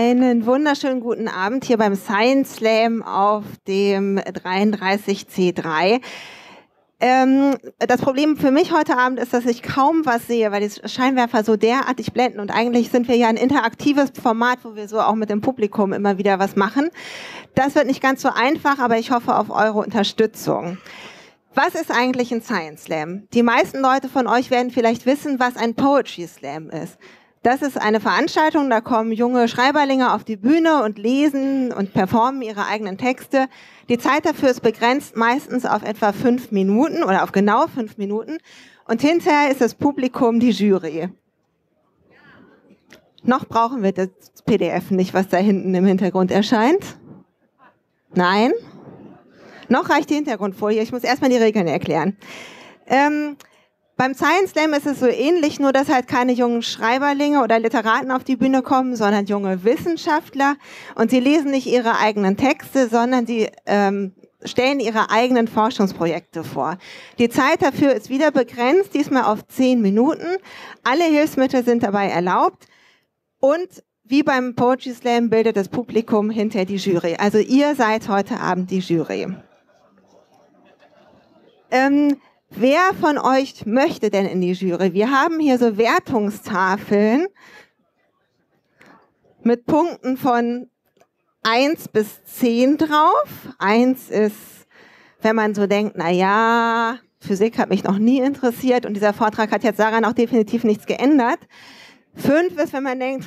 Einen wunderschönen guten Abend hier beim Science Slam auf dem 33C3. Das Problem für mich heute Abend ist, dass ich kaum was sehe, weil die Scheinwerfer so derartig blenden und eigentlich sind wir ja ein interaktives Format, wo wir so auch mit dem Publikum immer wieder was machen. Das wird nicht ganz so einfach, aber ich hoffe auf eure Unterstützung. Was ist eigentlich ein Science Slam? Die meisten Leute von euch werden vielleicht wissen, was ein Poetry Slam ist. Das ist eine Veranstaltung, da kommen junge Schreiberlinge auf die Bühne und lesen und performen ihre eigenen Texte. Die Zeit dafür ist begrenzt, meistens auf etwa 5 Minuten oder auf genau 5 Minuten. Und hinterher ist das Publikum die Jury. Noch brauchen wir das PDF nicht, was da hinten im Hintergrund erscheint. Nein? Noch reicht die Hintergrundfolie. Ich muss erstmal die Regeln erklären. Beim Science Slam ist es so ähnlich, nur dass halt keine jungen Schreiberlinge oder Literaten auf die Bühne kommen, sondern junge Wissenschaftler. Und sie lesen nicht ihre eigenen Texte, sondern sie stellen ihre eigenen Forschungsprojekte vor. Die Zeit dafür ist wieder begrenzt, diesmal auf 10 Minuten. Alle Hilfsmittel sind dabei erlaubt. Und wie beim Poetry Slam bildet das Publikum hinter die Jury. Also ihr seid heute Abend die Jury. Wer von euch möchte denn in die Jury? Wir haben hier so Wertungstafeln mit Punkten von 1 bis 10 drauf. 1 ist, wenn man so denkt, na ja, Physik hat mich noch nie interessiert und dieser Vortrag hat jetzt daran auch definitiv nichts geändert. 5 ist, wenn man denkt,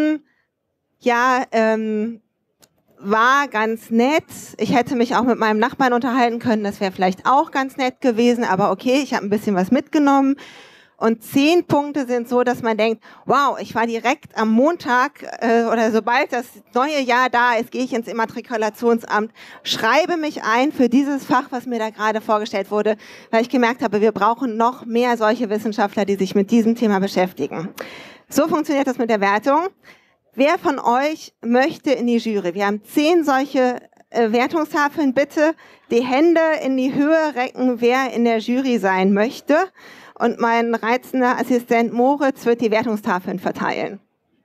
war ganz nett. Ich hätte mich auch mit meinem Nachbarn unterhalten können, das wäre vielleicht auch ganz nett gewesen, aber okay, ich habe ein bisschen was mitgenommen. Und 10 Punkte sind so, dass man denkt, wow, ich war direkt am Montag oder sobald das neue Jahr da ist, gehe ich ins Immatrikulationsamt, schreibe mich ein für dieses Fach, was mir da gerade vorgestellt wurde, weil ich gemerkt habe, wir brauchen noch mehr solche Wissenschaftler, die sich mit diesem Thema beschäftigen. So funktioniert das mit der Wertung. Wer von euch möchte in die Jury? Wir haben 10 solche Wertungstafeln. Bitte die Hände in die Höhe recken, wer in der Jury sein möchte. Und mein reizender Assistent Moritz wird die Wertungstafeln verteilen.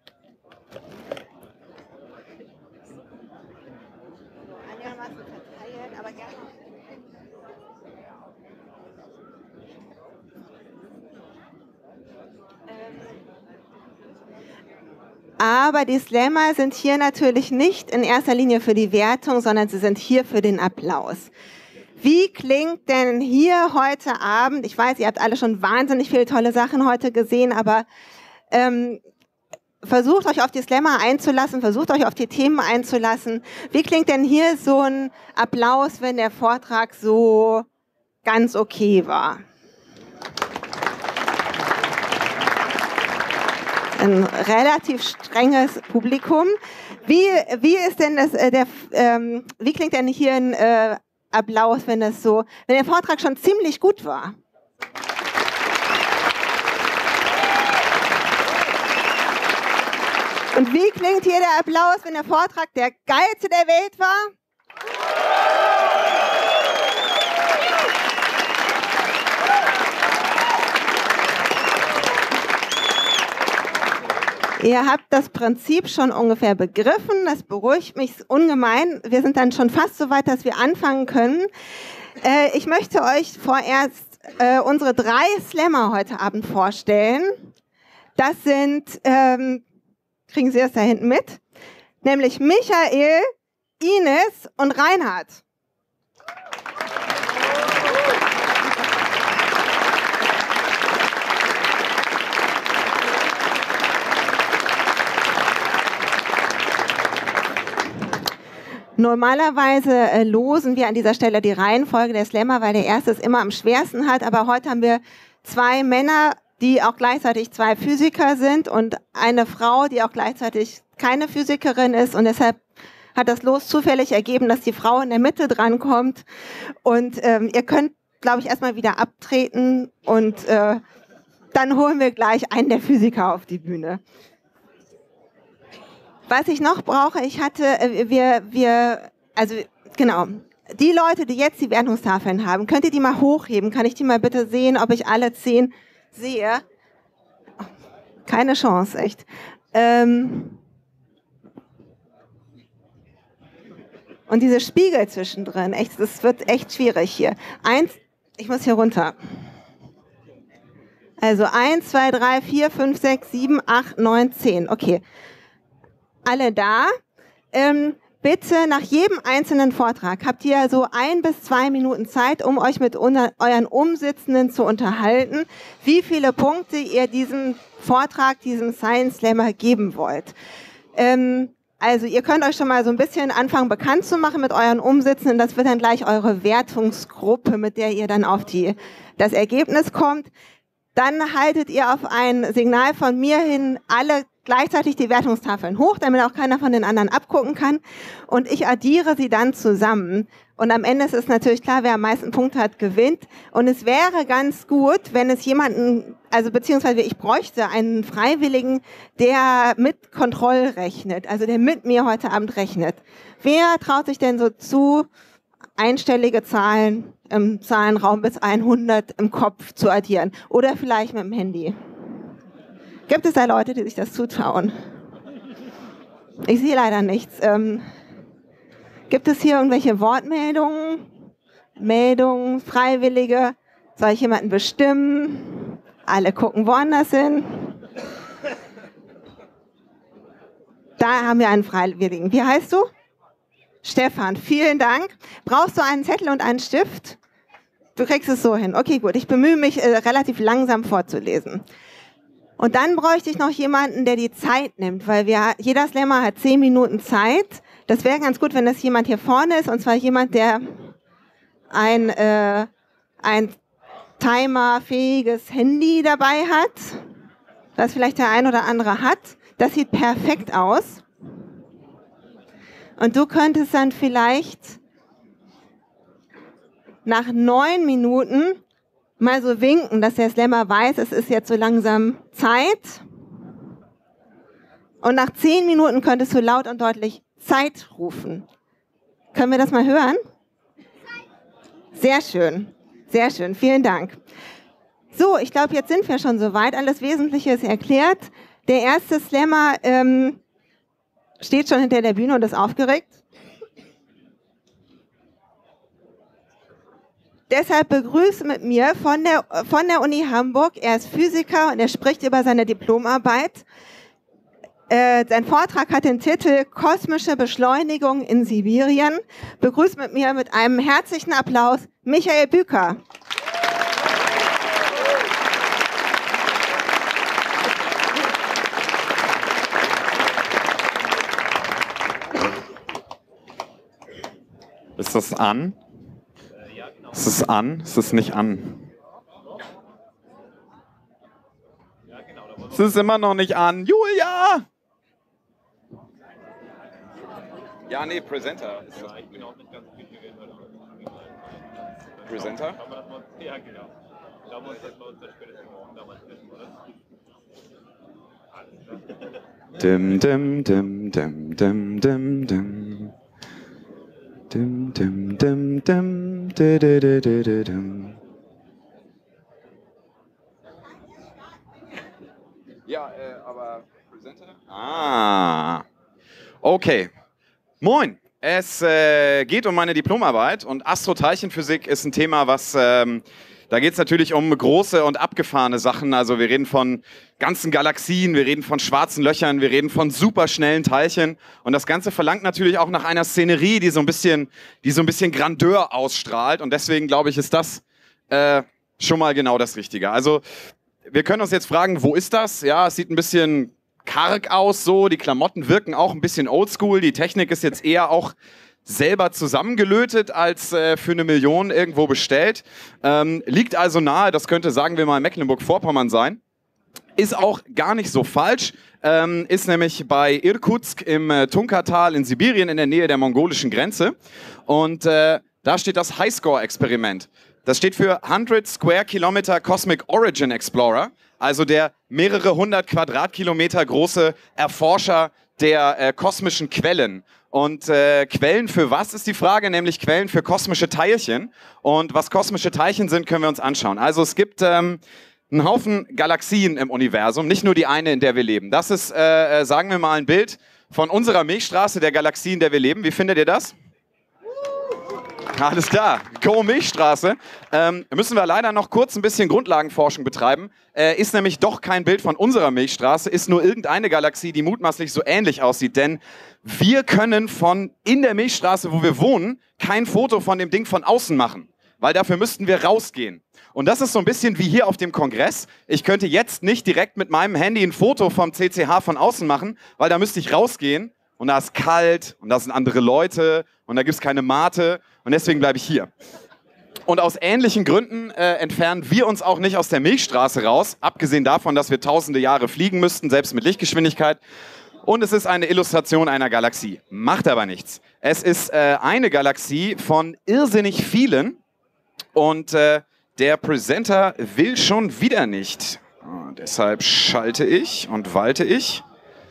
Aber die Slammer sind hier natürlich nicht in erster Linie für die Wertung, sondern sie sind hier für den Applaus. Wie klingt denn hier heute Abend, ich weiß, ihr habt alle schon wahnsinnig viele tolle Sachen heute gesehen, aber versucht euch auf die Slammer einzulassen, versucht euch auf die Themen einzulassen. Wie klingt denn hier so ein Applaus, wenn der Vortrag so ganz okay war? Ein relativ strenges Publikum. Wie ist denn das? Wie klingt denn hier ein Applaus, wenn der Vortrag schon ziemlich gut war? Und wie klingt hier der Applaus, wenn der Vortrag der geilste der Welt war? Ihr habt das Prinzip schon ungefähr begriffen, das beruhigt mich ungemein. Wir sind dann schon fast so weit, dass wir anfangen können. Ich möchte euch vorerst unsere 3 Slammer heute Abend vorstellen. Das sind, kriegen Sie das da hinten mit, nämlich Michael, Ines und Reinhard. Normalerweise losen wir an dieser Stelle die Reihenfolge der Slammer, weil der erste es immer am schwersten hat. Aber heute haben wir 2 Männer, die auch gleichzeitig 2 Physiker sind und eine Frau, die auch gleichzeitig keine Physikerin ist. Und deshalb hat das Los zufällig ergeben, dass die Frau in der Mitte drankommt. Und ihr könnt, glaube ich, erstmal wieder abtreten und dann holen wir gleich einen der Physiker auf die Bühne. Was ich noch brauche, genau, die Leute, die jetzt die Wertungstafeln haben, könnt ihr die mal hochheben? Kann ich die mal bitte sehen, ob ich alle 10 sehe? Keine Chance, echt. Und diese Spiegel zwischendrin, echt, das wird echt schwierig hier. Ich muss hier runter. Also 1, 2, 3, 4, 5, 6, 7, 8, 9, 10. Okay. Alle da? Bitte nach jedem einzelnen Vortrag habt ihr so 1 bis 2 Minuten Zeit, um euch mit euren Umsitzenden zu unterhalten, wie viele Punkte ihr diesem Vortrag, diesem Science Slammer geben wollt. Also ihr könnt euch schon mal so ein bisschen anfangen, bekannt zu machen mit euren Umsitzenden. Das wird dann gleich eure Wertungsgruppe, mit der ihr dann auf das Ergebnis kommt. Dann haltet ihr auf ein Signal von mir hin alle gleichzeitig die Wertungstafeln hoch, damit auch keiner von den anderen abgucken kann. Und ich addiere sie dann zusammen. Und am Ende ist es natürlich klar, wer am meisten Punkte hat, gewinnt. Und es wäre ganz gut, wenn es jemanden, also beziehungsweise ich bräuchte einen Freiwilligen, der mit Kontroll rechnet, also der mit mir heute Abend rechnet. Wer traut sich denn so zu, einstellige Zahlen im Zahlenraum bis 100 im Kopf zu addieren? Oder vielleicht mit dem Handy? Gibt es da Leute, die sich das zutrauen? Ich sehe leider nichts. Gibt es hier irgendwelche Wortmeldungen? Meldungen, Freiwillige? Soll ich jemanden bestimmen? Alle gucken woanders hin. Da haben wir einen Freiwilligen. Wie heißt du? Stefan, vielen Dank. Brauchst du einen Zettel und einen Stift? Du kriegst es so hin. Okay, gut. Ich bemühe mich, relativ langsam vorzulesen. Und dann bräuchte ich noch jemanden, der die Zeit nimmt, weil jeder Slammer hat 10 Minuten Zeit. Das wäre ganz gut, wenn das jemand hier vorne ist, und zwar jemand, der ein timerfähiges Handy dabei hat, das vielleicht der ein oder andere hat. Das sieht perfekt aus. Und du könntest dann vielleicht nach 9 Minuten mal so winken, dass der Slammer weiß, es ist jetzt so langsam Zeit. Und nach 10 Minuten könntest du laut und deutlich Zeit rufen. Können wir das mal hören? Sehr schön, sehr schön, vielen Dank. So, ich glaube, jetzt sind wir schon soweit. Alles Wesentliche ist erklärt. Der erste Slammer steht schon hinter der Bühne und ist aufgeregt. Deshalb begrüße mit mir von der Uni Hamburg. Er ist Physiker und er spricht über seine Diplomarbeit. Sein Vortrag hat den Titel Kosmische Beschleunigung in Sibirien. Begrüßt mit mir mit einem herzlichen Applaus Michael Büker. Ist das an? Ist es an? Ist es nicht an? Es ist immer noch nicht an. Julia! Ja, nee, Presenter ist das Problem. Presenter? Ja, genau. Da haben wir uns das mal unter spätestens morgen damals treffen, oder? Dim, dim, dim, dim, dim, dim, dim. Dim, dim, dim, dim, di, di, di, di, di, dim. Ja, aber Presenter? Ah. Okay. Moin. Es geht um meine Diplomarbeit und Astroteilchenphysik ist ein Thema, was da geht es natürlich um große und abgefahrene Sachen. Also wir reden von ganzen Galaxien, wir reden von schwarzen Löchern, wir reden von superschnellen Teilchen. Und das Ganze verlangt natürlich auch nach einer Szenerie, die so ein bisschen Grandeur ausstrahlt. Und deswegen glaube ich, ist das schon mal genau das Richtige. Also wir können uns jetzt fragen, wo ist das? Ja, es sieht ein bisschen karg aus, so. Die Klamotten wirken auch ein bisschen oldschool. Die Technik ist jetzt eher auch selber zusammengelötet als für 1 Million irgendwo bestellt. Liegt also nahe, das könnte, sagen wir mal, Mecklenburg-Vorpommern sein. Ist auch gar nicht so falsch. Ist nämlich bei Irkutsk im Tunka-Tal in Sibirien in der Nähe der mongolischen Grenze. Und da steht das Highscore-Experiment. Das steht für 100 Square Kilometer Cosmic Origin Explorer, also der mehrere 100 Quadratkilometer große Erforscher der kosmischen Quellen. Und Quellen für was ist die Frage, nämlich Quellen für kosmische Teilchen. Und was kosmische Teilchen sind, können wir uns anschauen. Also es gibt einen Haufen Galaxien im Universum, nicht nur die eine, in der wir leben. Das ist, sagen wir mal, ein Bild von unserer Milchstraße, der Galaxie, in der wir leben. Wie findet ihr das? Alles klar. Go Milchstraße. Müssen wir leider noch kurz ein bisschen Grundlagenforschung betreiben. Ist nämlich doch kein Bild von unserer Milchstraße, ist nur irgendeine Galaxie, die mutmaßlich so ähnlich aussieht. Denn wir können von in der Milchstraße, wo wir wohnen, kein Foto von dem Ding von außen machen. Weil dafür müssten wir rausgehen. Und das ist so ein bisschen wie hier auf dem Kongress. Ich könnte jetzt nicht direkt mit meinem Handy ein Foto vom CCH von außen machen, weil da müsste ich rausgehen. Und da ist kalt und da sind andere Leute und da gibt es keine Mate und deswegen bleibe ich hier. Und aus ähnlichen Gründen entfernen wir uns auch nicht aus der Milchstraße raus, abgesehen davon, dass wir tausende Jahre fliegen müssten, selbst mit Lichtgeschwindigkeit. Und es ist eine Illustration einer Galaxie. Macht aber nichts. Es ist eine Galaxie von irrsinnig vielen und der Presenter will schon wieder nicht. Deshalb schalte ich und walte ich.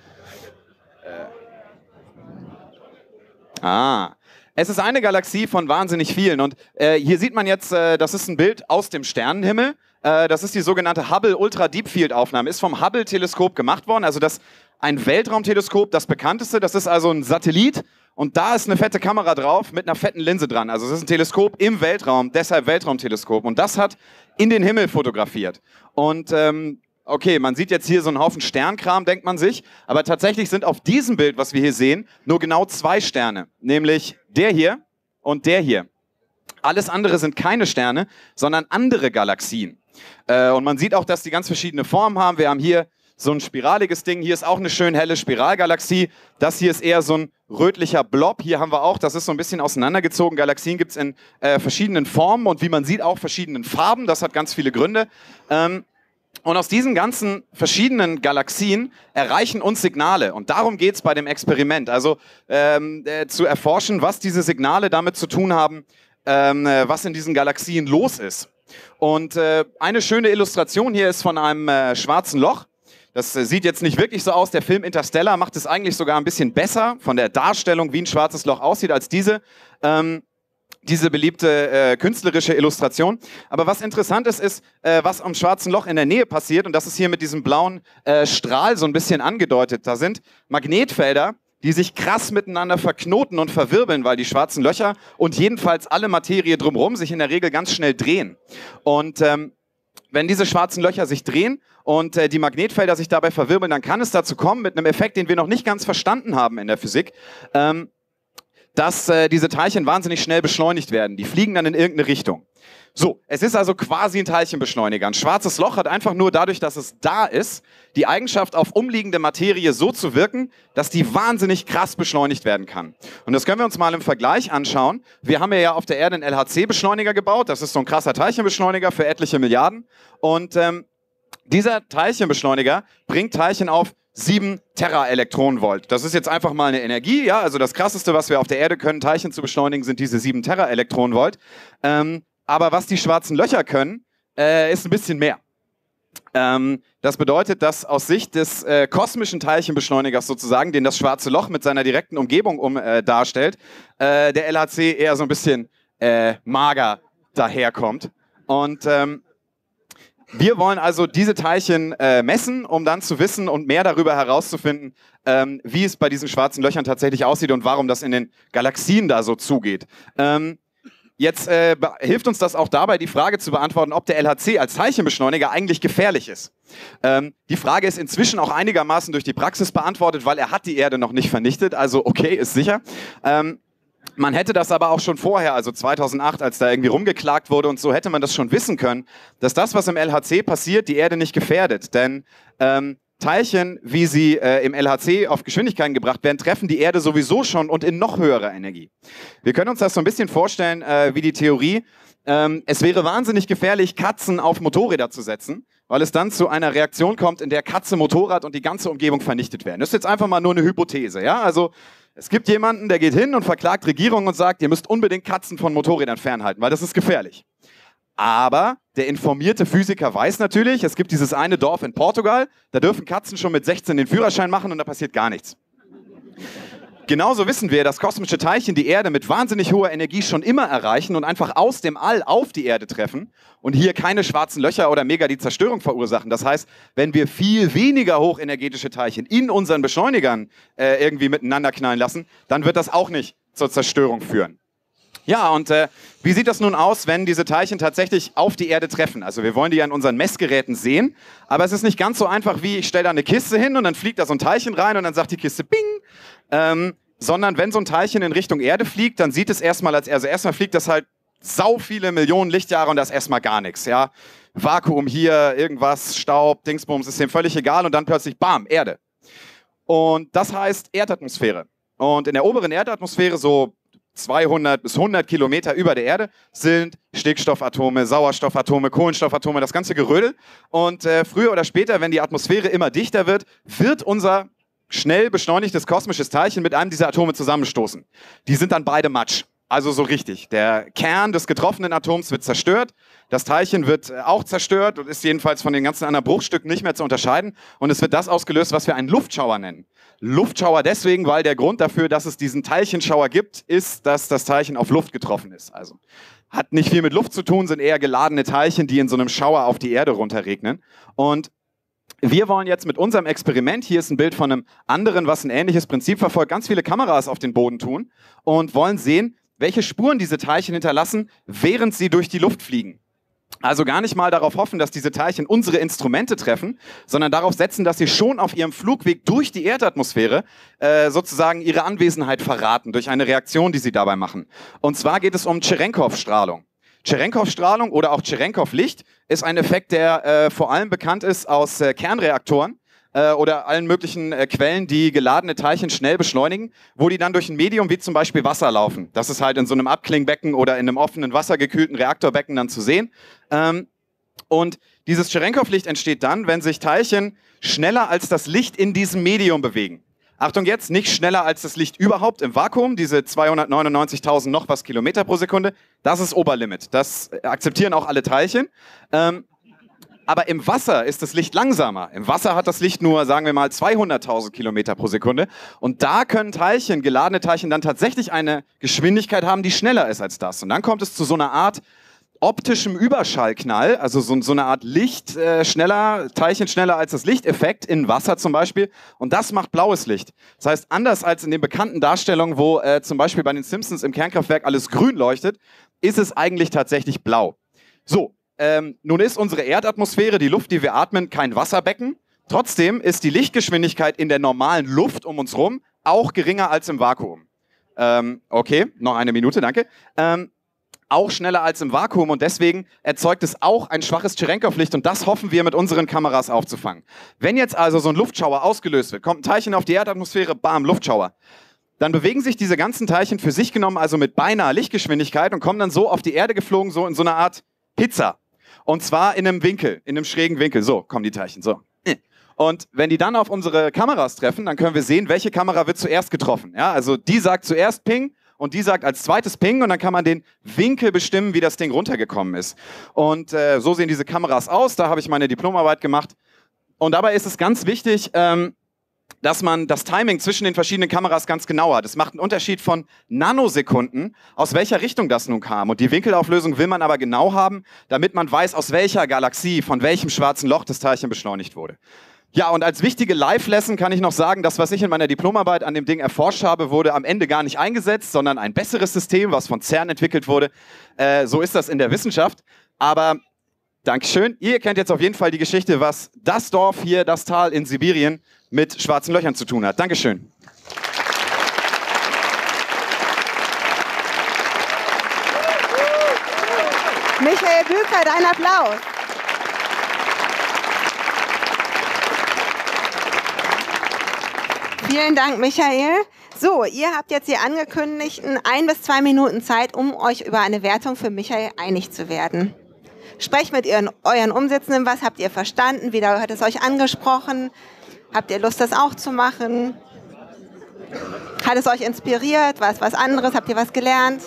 Es ist eine Galaxie von wahnsinnig vielen und hier sieht man jetzt, das ist ein Bild aus dem Sternenhimmel. Das ist die sogenannte Hubble Ultra Deep Field Aufnahme, ist vom Hubble Teleskop gemacht worden, also das ein Weltraumteleskop, das bekannteste, das ist also ein Satellit und da ist eine fette Kamera drauf mit einer fetten Linse dran. Also es ist ein Teleskop im Weltraum, deshalb Weltraumteleskop und das hat in den Himmel fotografiert und okay, man sieht jetzt hier so einen Haufen Sternkram, denkt man sich, aber tatsächlich sind auf diesem Bild, was wir hier sehen, nur genau 2 Sterne, nämlich der hier und der hier. Alles andere sind keine Sterne, sondern andere Galaxien. Und man sieht auch, dass die ganz verschiedene Formen haben. Wir haben hier so ein spiraliges Ding, hier ist auch eine schön helle Spiralgalaxie. Das hier ist eher so ein rötlicher Blob. Hier haben wir auch, das ist so ein bisschen auseinandergezogen. Galaxien gibt es in verschiedenen Formen und wie man sieht auch verschiedenen Farben. Das hat ganz viele Gründe. Und aus diesen ganzen verschiedenen Galaxien erreichen uns Signale. Und darum geht es bei dem Experiment. Also zu erforschen, was diese Signale damit zu tun haben, was in diesen Galaxien los ist. Und eine schöne Illustration hier ist von einem schwarzen Loch. Das sieht jetzt nicht wirklich so aus. Der Film Interstellar macht es eigentlich sogar ein bisschen besser von der Darstellung, wie ein schwarzes Loch aussieht, als diese beliebte künstlerische Illustration. Aber was interessant ist, was am schwarzen Loch in der Nähe passiert. Und das ist hier mit diesem blauen Strahl so ein bisschen angedeutet. Da sind Magnetfelder, die sich krass miteinander verknoten und verwirbeln, weil die schwarzen Löcher und jedenfalls alle Materie drumherum sich in der Regel ganz schnell drehen. Und wenn diese schwarzen Löcher sich drehen und die Magnetfelder sich dabei verwirbeln, dann kann es dazu kommen, mit einem Effekt, den wir noch nicht ganz verstanden haben in der Physik, dass diese Teilchen wahnsinnig schnell beschleunigt werden. Die fliegen dann in irgendeine Richtung. So, es ist also quasi ein Teilchenbeschleuniger. Ein schwarzes Loch hat einfach nur dadurch, dass es da ist, die Eigenschaft, auf umliegende Materie so zu wirken, dass die wahnsinnig krass beschleunigt werden kann. Und das können wir uns mal im Vergleich anschauen. Wir haben ja auf der Erde einen LHC-Beschleuniger gebaut. Das ist so ein krasser Teilchenbeschleuniger für etliche Milliarden. Und dieser Teilchenbeschleuniger bringt Teilchen auf 7 Teraelektronenvolt. Das ist jetzt einfach mal eine Energie. Ja? Also das Krasseste, was wir auf der Erde können, Teilchen zu beschleunigen, sind diese 7 Teraelektronenvolt. Aber was die schwarzen Löcher können, ist ein bisschen mehr. Das bedeutet, dass aus Sicht des kosmischen Teilchenbeschleunigers sozusagen, den das schwarze Loch mit seiner direkten Umgebung darstellt, der LHC eher so ein bisschen mager daherkommt. Und wir wollen also diese Teilchen messen, um dann zu wissen und mehr darüber herauszufinden, wie es bei diesen schwarzen Löchern tatsächlich aussieht und warum das in den Galaxien da so zugeht. Jetzt hilft uns das auch dabei, die Frage zu beantworten, ob der LHC als Teilchenbeschleuniger eigentlich gefährlich ist. Die Frage ist inzwischen auch einigermaßen durch die Praxis beantwortet, weil er hat die Erde noch nicht vernichtet, also okay, ist sicher. Man hätte das aber auch schon vorher, also 2008, als da irgendwie rumgeklagt wurde und so, hätte man das schon wissen können, dass das, was im LHC passiert, die Erde nicht gefährdet. Denn Teilchen, wie sie im LHC auf Geschwindigkeiten gebracht werden, treffen die Erde sowieso schon und in noch höherer Energie. Wir können uns das so ein bisschen vorstellen wie die Theorie, es wäre wahnsinnig gefährlich, Katzen auf Motorräder zu setzen, weil es dann zu einer Reaktion kommt, in der Katze, Motorrad und die ganze Umgebung vernichtet werden. Das ist jetzt einfach mal nur eine Hypothese. Ja? Also es gibt jemanden, der geht hin und verklagt Regierungen und sagt, ihr müsst unbedingt Katzen von Motorrädern fernhalten, weil das ist gefährlich. Aber der informierte Physiker weiß natürlich, es gibt dieses eine Dorf in Portugal, da dürfen Katzen schon mit 16 den Führerschein machen und da passiert gar nichts. Genauso wissen wir, dass kosmische Teilchen die Erde mit wahnsinnig hoher Energie schon immer erreichen und einfach aus dem All auf die Erde treffen und hier keine schwarzen Löcher oder mega die Zerstörung verursachen. Das heißt, wenn wir viel weniger hochenergetische Teilchen in unseren Beschleunigern irgendwie miteinander knallen lassen, dann wird das auch nicht zur Zerstörung führen. Ja, und wie sieht das nun aus, wenn diese Teilchen tatsächlich auf die Erde treffen? Also wir wollen die ja in unseren Messgeräten sehen, aber es ist nicht ganz so einfach wie, ich stelle da eine Kiste hin und dann fliegt da so ein Teilchen rein und dann sagt die Kiste Bing. Sondern wenn so ein Teilchen in Richtung Erde fliegt, dann sieht es erstmal erstmal fliegt das halt sau viele Millionen Lichtjahre und da ist erstmal gar nichts, ja. Vakuum hier, irgendwas, Staub, Dingsbums, ist dem völlig egal und dann plötzlich, bam, Erde. Und das heißt Erdatmosphäre. Und in der oberen Erdatmosphäre, so 200 bis 100 Kilometer über der Erde, sind Stickstoffatome, Sauerstoffatome, Kohlenstoffatome, das ganze Gerödel. Und früher oder später, wenn die Atmosphäre immer dichter wird, wird unser schnell beschleunigtes kosmisches Teilchen mit einem dieser Atome zusammenstoßen. Die sind dann beide Matsch. Also so richtig. Der Kern des getroffenen Atoms wird zerstört, das Teilchen wird auch zerstört und ist jedenfalls von den ganzen anderen Bruchstücken nicht mehr zu unterscheiden. Und es wird das ausgelöst, was wir einen Luftschauer nennen. Luftschauer deswegen, weil der Grund dafür, dass es diesen Teilchenschauer gibt, ist, dass das Teilchen auf Luft getroffen ist. Also hat nicht viel mit Luft zu tun, sind eher geladene Teilchen, die in so einem Schauer auf die Erde runterregnen. Und wir wollen jetzt mit unserem Experiment, hier ist ein Bild von einem anderen, was ein ähnliches Prinzip verfolgt, ganz viele Kameras auf den Boden tun und wollen sehen, welche Spuren diese Teilchen hinterlassen, während sie durch die Luft fliegen. Also gar nicht mal darauf hoffen, dass diese Teilchen unsere Instrumente treffen, sondern darauf setzen, dass sie schon auf ihrem Flugweg durch die Erdatmosphäre sozusagen ihre Anwesenheit verraten, durch eine Reaktion, die sie dabei machen. Und zwar geht es um Cherenkov-Strahlung. Cherenkov-Strahlung oder auch Cherenkov-Licht ist ein Effekt, der vor allem bekannt ist aus Kernreaktoren oder allen möglichen Quellen, die geladene Teilchen schnell beschleunigen, wo die dann durch ein Medium wie zum Beispiel Wasser laufen. Das ist halt in so einem Abklingbecken oder in einem offenen, wassergekühlten Reaktorbecken dann zu sehen. Und dieses Cherenkov-Licht entsteht dann, wenn sich Teilchen schneller als das Licht in diesem Medium bewegen. Achtung jetzt, nicht schneller als das Licht überhaupt im Vakuum, diese 299.000 noch was Kilometer pro Sekunde, das ist Oberlimit. Das akzeptieren auch alle Teilchen. Aber im Wasser ist das Licht langsamer. Im Wasser hat das Licht nur, sagen wir mal, 200.000 Kilometer pro Sekunde. Und da können Teilchen, geladene Teilchen, dann tatsächlich eine Geschwindigkeit haben, die schneller ist als das. Und dann kommt es zu so einer Art optischem Überschallknall, also so eine Art Licht schneller, Teilchen schneller als das Lichteffekt in Wasser zum Beispiel. Und das macht blaues Licht. Das heißt, anders als in den bekannten Darstellungen, wo zum Beispiel bei den Simpsons im Kernkraftwerk alles grün leuchtet, ist es eigentlich tatsächlich blau. So. Nun ist unsere Erdatmosphäre, die Luft, die wir atmen, kein Wasserbecken. Trotzdem ist die Lichtgeschwindigkeit in der normalen Luft um uns rum auch geringer als im Vakuum. Okay, noch eine Minute, danke. Auch schneller als im Vakuum und deswegen erzeugt es auch ein schwaches Cherenkov-Licht und das hoffen wir mit unseren Kameras aufzufangen. Wenn jetzt also so ein Luftschauer ausgelöst wird, kommt ein Teilchen auf die Erdatmosphäre, bam, Luftschauer. Dann bewegen sich diese ganzen Teilchen für sich genommen also mit beinahe Lichtgeschwindigkeit und kommen dann so auf die Erde geflogen, so in so einer Art Pizza. Und zwar in einem Winkel, in einem schrägen Winkel. So kommen die Teilchen, so. Und wenn die dann auf unsere Kameras treffen, dann können wir sehen, welche Kamera wird zuerst getroffen. Ja, also die sagt zuerst Ping und die sagt als zweites Ping und dann kann man den Winkel bestimmen, wie das Ding runtergekommen ist. Und so sehen diese Kameras aus. Da habe ich meine Diplomarbeit gemacht. Und dabei ist es ganz wichtig, dass man das Timing zwischen den verschiedenen Kameras ganz genau hat. Es macht einen Unterschied von Nanosekunden, aus welcher Richtung das nun kam. Und die Winkelauflösung will man aber genau haben, damit man weiß, aus welcher Galaxie, von welchem schwarzen Loch das Teilchen beschleunigt wurde. Ja, und als wichtige Live-Lesson kann ich noch sagen, das, was ich in meiner Diplomarbeit an dem Ding erforscht habe, wurde am Ende gar nicht eingesetzt, sondern ein besseres System, was von CERN entwickelt wurde. So ist das in der Wissenschaft. Aber Dankeschön. Ihr kennt jetzt auf jeden Fall die Geschichte, was das Dorf hier, das Tal in Sibirien mit schwarzen Löchern zu tun hat. Dankeschön. Michael Bükert, ein Applaus. Vielen Dank, Michael. So, ihr habt jetzt die angekündigten 1 bis 2 Minuten Zeit, um euch über eine Wertung für Michael einig zu werden. Sprecht mit euren Umsitzenden, was habt ihr verstanden, wie hat es euch angesprochen, habt ihr Lust, das auch zu machen, hat es euch inspiriert, war es was anderes, habt ihr was gelernt?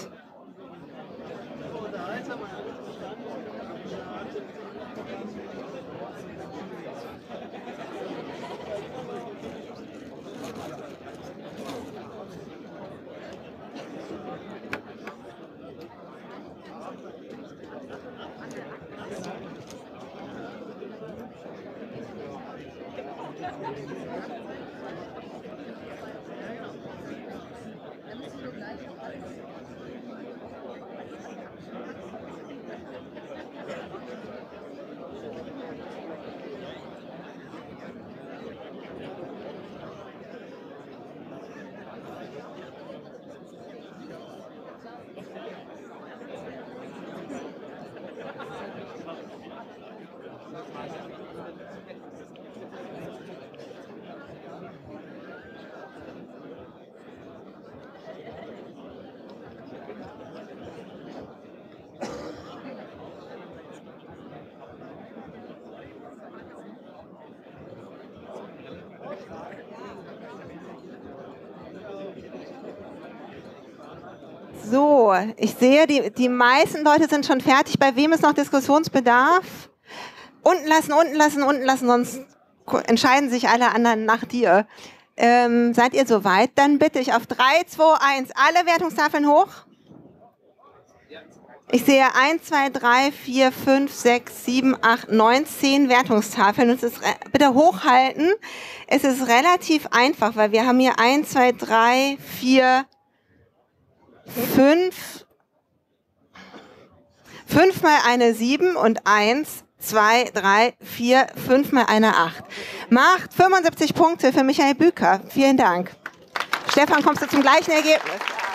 So, ich sehe, die meisten Leute sind schon fertig. Bei wem ist noch Diskussionsbedarf? Unten lassen, unten lassen, unten lassen, sonst entscheiden sich alle anderen nach dir. Seid ihr soweit? Dann bitte ich auf 3, 2, 1, alle Wertungstafeln hoch. Ich sehe 1, 2, 3, 4, 5, 6, 7, 8, 9, 10 Wertungstafeln. Und bitte hochhalten. Es ist relativ einfach, weil wir haben hier 1, 2, 3, 4, 5 mal eine 7 und 1, 2, 3, 4, 5 mal eine 8. Macht 75 Punkte für Michael Büker. Vielen Dank. Stefan, kommst du zum gleichen Ergebnis?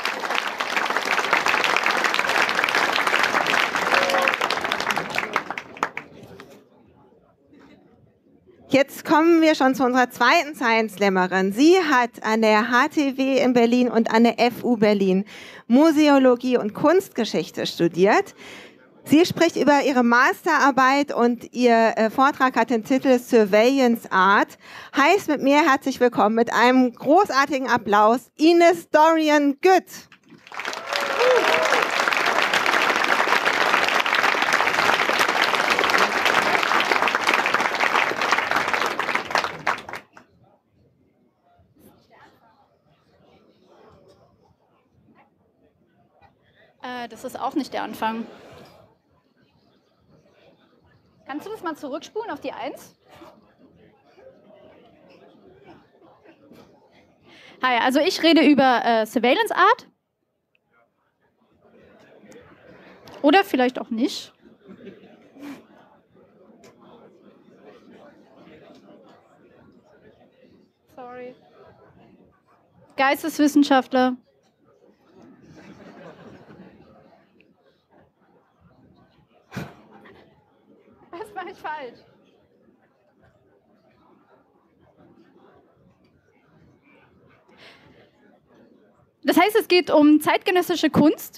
Jetzt kommen wir schon zu unserer zweiten Science Slammerin. Sie hat an der HTW in Berlin und an der FU Berlin Museologie und Kunstgeschichte studiert. Sie spricht über ihre Masterarbeit und ihr Vortrag hat den Titel Surveillance Art. Heißt mit mir herzlich willkommen mit einem großartigen Applaus Ines Dorian-Gütt. Das ist auch nicht der Anfang. Kannst du das mal zurückspulen auf die 1? Hi, also ich rede über Surveillance Art. Oder vielleicht auch nicht. Sorry. Geisteswissenschaftler. Was mache ich falsch? Das heißt, es geht um zeitgenössische Kunst.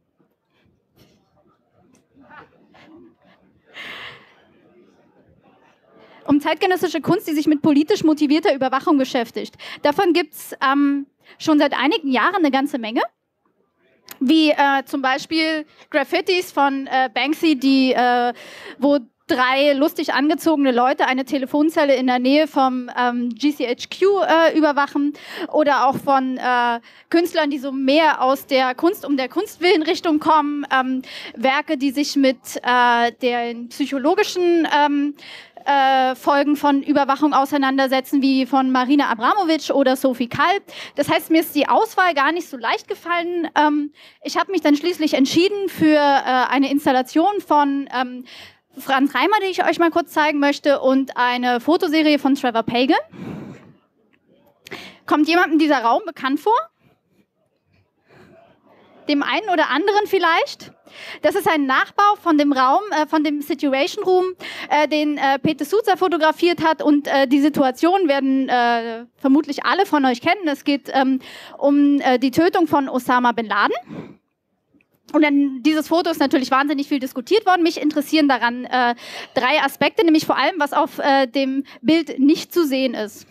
Um zeitgenössische Kunst, die sich mit politisch motivierter Überwachung beschäftigt. Davon gibt es schon seit einigen Jahren eine ganze Menge. Wie zum Beispiel Graffitis von Banksy, wo 3 lustig angezogene Leute eine Telefonzelle in der Nähe vom GCHQ überwachen. Oder auch von Künstlern, die so mehr aus der Kunst um der Kunst willen Richtung kommen. Werke, die sich mit den psychologischen Folgen von Überwachung auseinandersetzen, wie von Marina Abramovic oder Sophie Kalb. Das heißt, mir ist die Auswahl gar nicht so leicht gefallen. Ich habe mich dann schließlich entschieden für eine Installation von Franz Reimer, die ich euch mal kurz zeigen möchte, und eine Fotoserie von Trevor Pagan. Kommt jemandem dieser Raum bekannt vor? Dem einen oder anderen vielleicht? Das ist ein Nachbau von dem Raum, von dem Situation Room, den Peter Souza fotografiert hat, und die Situation werden vermutlich alle von euch kennen. Es geht um die Tötung von Osama Bin Laden. Und dann, dieses Foto ist natürlich wahnsinnig viel diskutiert worden. Mich interessieren daran 3 Aspekte, nämlich vor allem, was auf dem Bild nicht zu sehen ist.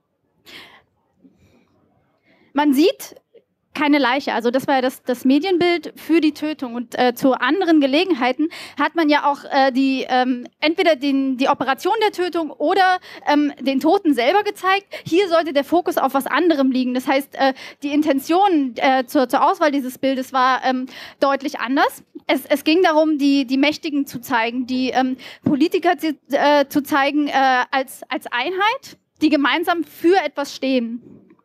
Man sieht keine Leiche, also das war ja das Medienbild für die Tötung. Und zu anderen Gelegenheiten hat man ja auch entweder die Operation der Tötung oder den Toten selber gezeigt. Hier sollte der Fokus auf was anderem liegen. Das heißt, die Intention zur Auswahl dieses Bildes war deutlich anders. Es ging darum, die Mächtigen zu zeigen, die Politiker zu zeigen als Einheit, die gemeinsam für etwas stehen.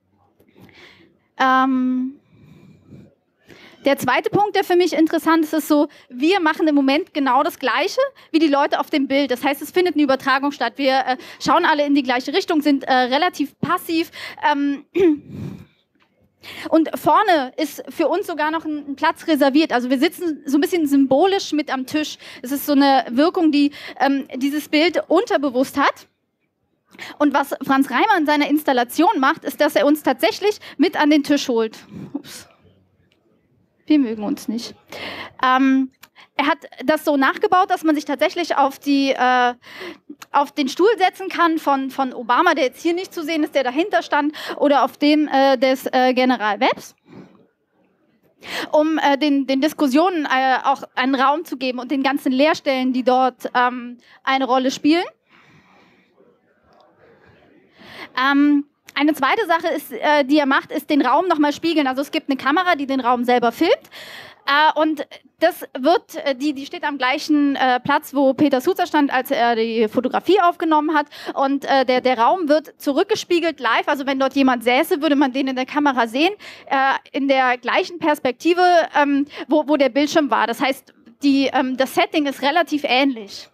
Der zweite Punkt, der für mich interessant ist, ist so, wir machen im Moment genau das Gleiche wie die Leute auf dem Bild. Das heißt, es findet eine Übertragung statt. Wir schauen alle in die gleiche Richtung, sind relativ passiv. Und vorne ist für uns sogar noch ein Platz reserviert. Also wir sitzen so ein bisschen symbolisch mit am Tisch. Es ist so eine Wirkung, die dieses Bild unterbewusst hat. Und was Franz Reimer in seiner Installation macht, ist, dass er uns tatsächlich mit an den Tisch holt. Ups. Wir mögen uns nicht. Er hat das so nachgebaut, dass man sich tatsächlich auf den Stuhl setzen kann von Obama, der jetzt hier nicht zu sehen ist, der dahinter stand, oder auf dem des General Webbs, um den Diskussionen auch einen Raum zu geben und den ganzen Leerstellen, die dort eine Rolle spielen. Eine zweite Sache, die er macht, ist den Raum nochmal spiegeln. Also es gibt eine Kamera, die den Raum selber filmt. Und das die steht am gleichen Platz, wo Peter Souza stand, als er die Fotografie aufgenommen hat. Und der Raum wird zurückgespiegelt live. Also wenn dort jemand säße, würde man den in der Kamera sehen, in der gleichen Perspektive, wo der Bildschirm war. Das heißt, das Setting ist relativ ähnlich.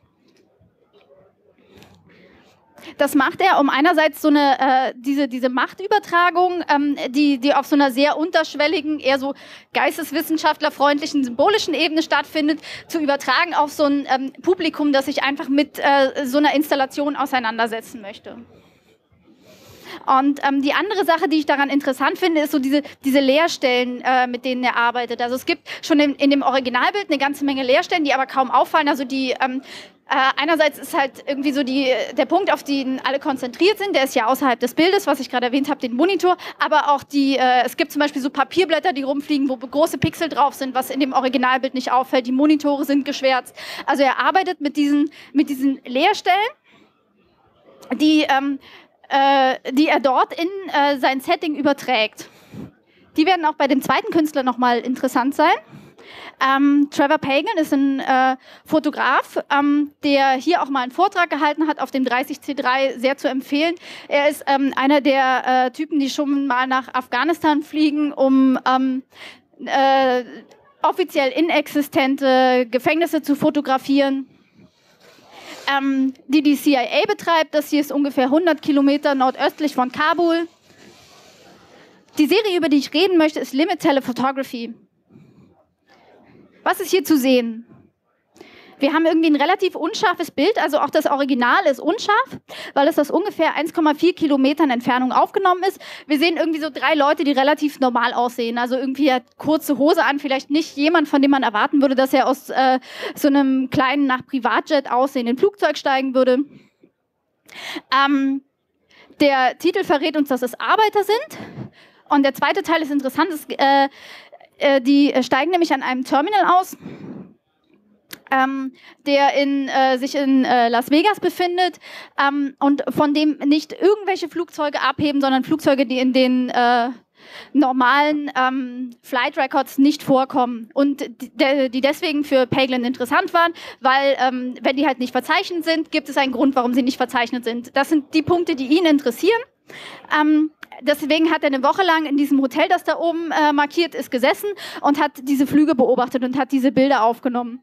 Das macht er, um einerseits so diese Machtübertragung, die auf so einer sehr unterschwelligen, eher so geisteswissenschaftlerfreundlichen, symbolischen Ebene stattfindet, zu übertragen auf so ein Publikum, das sich einfach mit so einer Installation auseinandersetzen möchte. Und die andere Sache, die ich daran interessant finde, ist so diese Leerstellen, mit denen er arbeitet. Also es gibt schon in dem Originalbild eine ganze Menge Leerstellen, die aber kaum auffallen. Also einerseits ist halt irgendwie so der Punkt, auf den alle konzentriert sind, der ist ja außerhalb des Bildes, was ich gerade erwähnt habe, den Monitor, aber auch es gibt zum Beispiel so Papierblätter, die rumfliegen, wo große Pixel drauf sind, was in dem Originalbild nicht auffällt, die Monitore sind geschwärzt. Also er arbeitet mit diesen Leerstellen, die er dort in sein Setting überträgt. Die werden auch bei dem zweiten Künstler nochmal interessant sein. Trevor Pagan ist ein Fotograf, der hier auch mal einen Vortrag gehalten hat, auf dem 30C3 sehr zu empfehlen. Er ist einer der Typen, die schon mal nach Afghanistan fliegen, um offiziell inexistente Gefängnisse zu fotografieren, die CIA betreibt. Das hier ist ungefähr 100 Kilometer nordöstlich von Kabul. Die Serie, über die ich reden möchte, ist Limit Telephotography. Was ist hier zu sehen? Wir haben irgendwie ein relativ unscharfes Bild, also auch das Original ist unscharf, weil es aus ungefähr 1,4 Kilometern Entfernung aufgenommen ist. Wir sehen irgendwie so 3 Leute, die relativ normal aussehen, also irgendwie hat kurze Hose an, vielleicht nicht jemand, von dem man erwarten würde, dass er aus so einem kleinen, nach Privatjet aussehenden Flugzeug steigen würde. Der Titel verrät uns, dass es Arbeiter sind. Und der zweite Teil ist interessant, die steigen nämlich an einem Terminal aus, der sich in Las Vegas befindet und von dem nicht irgendwelche Flugzeuge abheben, sondern Flugzeuge, die in den normalen Flight Records nicht vorkommen und die deswegen für Paglen interessant waren, weil wenn die halt nicht verzeichnet sind, gibt es einen Grund, warum sie nicht verzeichnet sind. Das sind die Punkte, die ihn interessieren. Deswegen hat er eine Woche lang in diesem Hotel, das da oben markiert ist, gesessen und hat diese Flüge beobachtet und hat diese Bilder aufgenommen.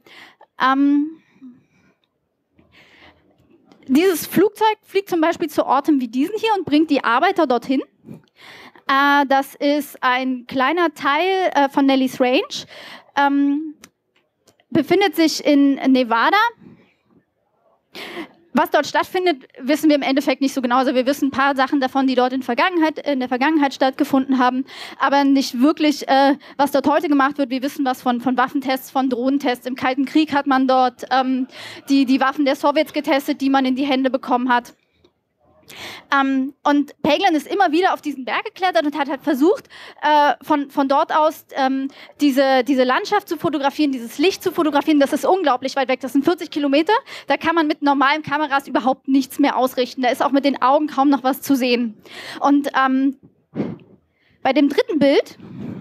Dieses Flugzeug fliegt zum Beispiel zu Orten wie diesen hier und bringt die Arbeiter dorthin. Das ist ein kleiner Teil von Nellis Range, befindet sich in Nevada. Was dort stattfindet, wissen wir im Endeffekt nicht so genau. Also wir wissen ein paar Sachen davon, die dort in der Vergangenheit stattgefunden haben, aber nicht wirklich, was dort heute gemacht wird. Wir wissen was von Waffentests, von Drohnentests. Im Kalten Krieg hat man dort die Waffen der Sowjets getestet, die man in die Hände bekommen hat. Und Paglen ist immer wieder auf diesen Berg geklettert und hat halt versucht, von dort aus diese Landschaft zu fotografieren, dieses Licht zu fotografieren. Das ist unglaublich weit weg. Das sind 40 Kilometer. Da kann man mit normalen Kameras überhaupt nichts mehr ausrichten. Da ist auch mit den Augen kaum noch was zu sehen. Und bei dem dritten Bild,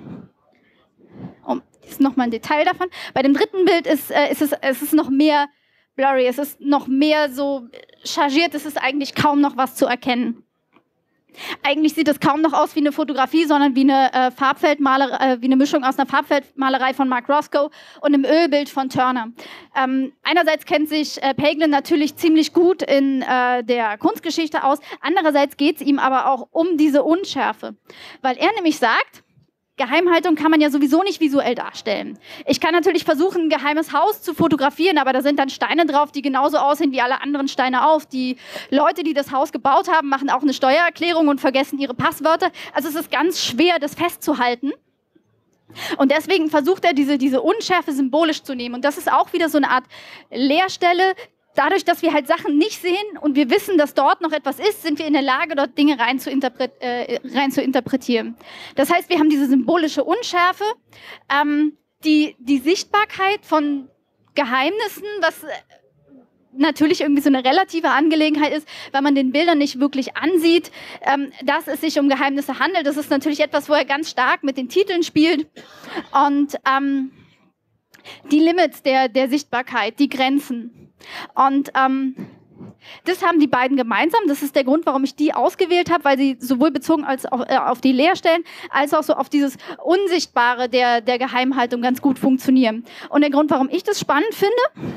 ist nochmal ein Detail davon, bei dem dritten Bild ist es noch mehr blurry, es ist noch mehr so chargiert, es ist eigentlich kaum noch was zu erkennen. Eigentlich sieht es kaum noch aus wie eine Fotografie, sondern wie eine Farbfeldmalerei, wie eine Mischung aus einer Farbfeldmalerei von Mark Roscoe und einem Ölbild von Turner. Einerseits kennt sich Paglen natürlich ziemlich gut in der Kunstgeschichte aus, andererseits geht es ihm aber auch um diese Unschärfe, weil er nämlich sagt, Geheimhaltung kann man ja sowieso nicht visuell darstellen. Ich kann natürlich versuchen, ein geheimes Haus zu fotografieren, aber da sind dann Steine drauf, die genauso aussehen wie alle anderen Steine auch. Die Leute, die das Haus gebaut haben, machen auch eine Steuererklärung und vergessen ihre Passwörter. Also es ist ganz schwer, das festzuhalten. Und deswegen versucht er, diese Unschärfe symbolisch zu nehmen. Und das ist auch wieder so eine Art Leerstelle. Dadurch, dass wir halt Sachen nicht sehen und wir wissen, dass dort noch etwas ist, sind wir in der Lage, dort Dinge rein zu interpretieren. Das heißt, wir haben diese symbolische Unschärfe, die Sichtbarkeit von Geheimnissen, was natürlich irgendwie so eine relative Angelegenheit ist, weil man den Bildern nicht wirklich ansieht, dass es sich um Geheimnisse handelt. Das ist natürlich etwas, wo er ganz stark mit den Titeln spielt und die Limits der Sichtbarkeit, die Grenzen. Und das haben die beiden gemeinsam. Das ist der Grund, warum ich die ausgewählt habe, weil sie sowohl bezogen als auf die Leerstellen, als auch so auf dieses Unsichtbare der Geheimhaltung ganz gut funktionieren. Und der Grund, warum ich das spannend finde,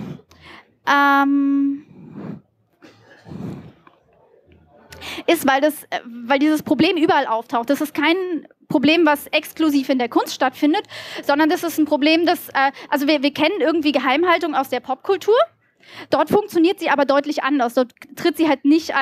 ist, weil dieses Problem überall auftaucht. Das ist kein Problem, was exklusiv in der Kunst stattfindet, sondern das ist ein Problem, das, also wir kennen irgendwie Geheimhaltung aus der Popkultur. Dort funktioniert sie aber deutlich anders. Dort tritt sie halt nicht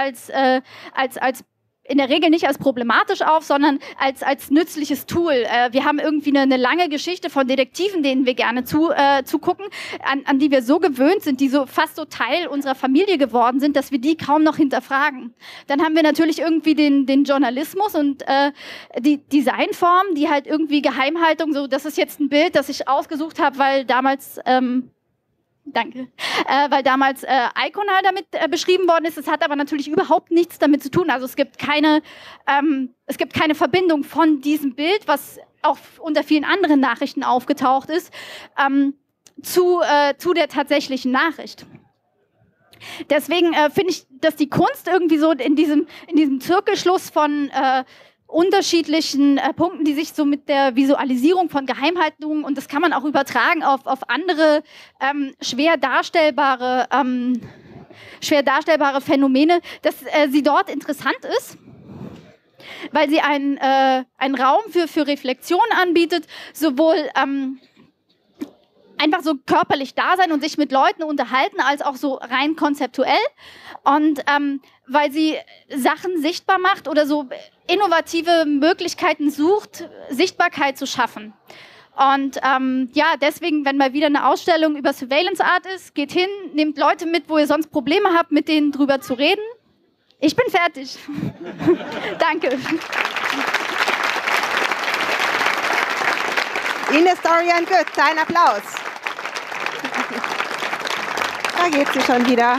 in der Regel nicht als problematisch auf, sondern als nützliches Tool. Wir haben irgendwie eine lange Geschichte von Detektiven, denen wir gerne zugucken, an die wir so gewöhnt sind, die so fast so Teil unserer Familie geworden sind, dass wir die kaum noch hinterfragen. Dann haben wir natürlich irgendwie den Journalismus und die Designform, die halt irgendwie Geheimhaltung, so das ist jetzt ein Bild, das ich ausgesucht habe, weil damals Iconal damit beschrieben worden ist. Es hat aber natürlich überhaupt nichts damit zu tun. Also es gibt keine Verbindung von diesem Bild, was auch unter vielen anderen Nachrichten aufgetaucht ist, zu der tatsächlichen Nachricht. Deswegen finde ich, dass die Kunst irgendwie so in diesem Zirkelschluss von unterschiedlichen Punkten, die sich so mit der Visualisierung von Geheimhaltungen, und das kann man auch übertragen auf andere schwer darstellbare Phänomene, dass sie dort interessant ist, weil sie einen Raum für Reflexion anbietet, sowohl einfach so körperlich da sein und sich mit Leuten unterhalten, als auch so rein konzeptuell. Und weil sie Sachen sichtbar macht oder so innovative Möglichkeiten sucht, Sichtbarkeit zu schaffen. Und ja, deswegen, wenn mal wieder eine Ausstellung über Surveillance Art ist, geht hin, nehmt Leute mit, wo ihr sonst Probleme habt, mit denen drüber zu reden. Ich bin fertig. Danke. Ines Dorian Good, dein Applaus. Da geht sie schon wieder.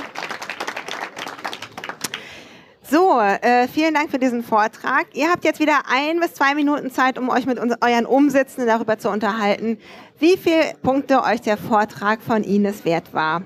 So, vielen Dank für diesen Vortrag. Ihr habt jetzt wieder 1 bis 2 Minuten Zeit, um euch mit euren Umsitzenden darüber zu unterhalten, wie viele Punkte euch der Vortrag von Ines wert war.